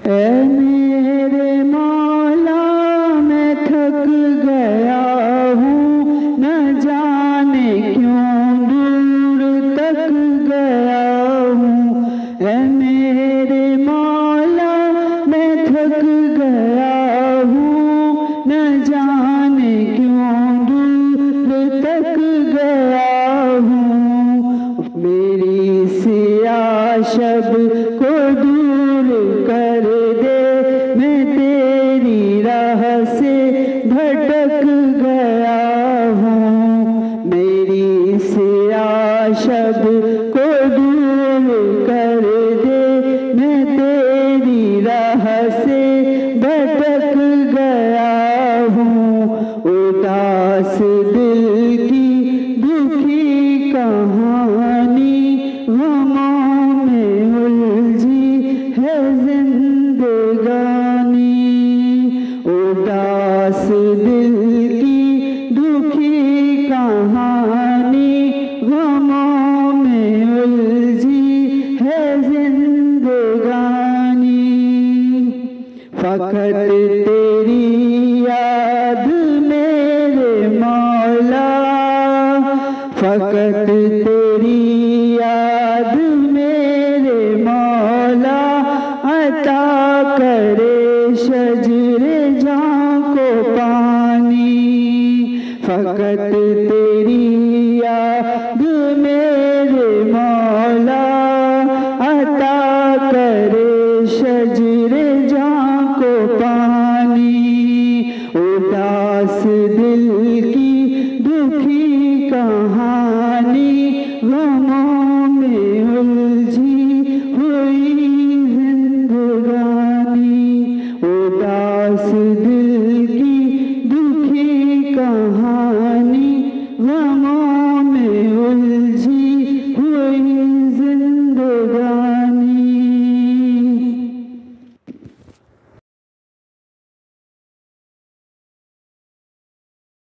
ऐ मेरे मौला मैं थक गया हूँ, न जाने क्यों दूर तक गया हूँ। ऐ मेरे मौला मैं थक गया हूँ, न जाने क्यों दूर तक गया हूँ। मेरी सिया शब को दूर कर दे, मैं तेरी राह से भटक गया हूँ। मेरी सिया शब को दूर कर दे, मैं तेरी राह से भटक गया हूँ। उदास दिल की दुखी कहानी, गमों में उलझी है जिंदगानी। उदास दिल की दुखी कहानी, गमों में उलझी है जिंदगानी। फकत तेरी याद मेरे मौला, फकत तेरी याद मेरे मौला, अता करे शजरे जां को पानी। फकत तेरी याद मेरे मौला, अता करे शजरे जां को पानी। उदास दिल की दुखी कहानी, गमों में उलझी हुई जिंदगानी। उदास दिल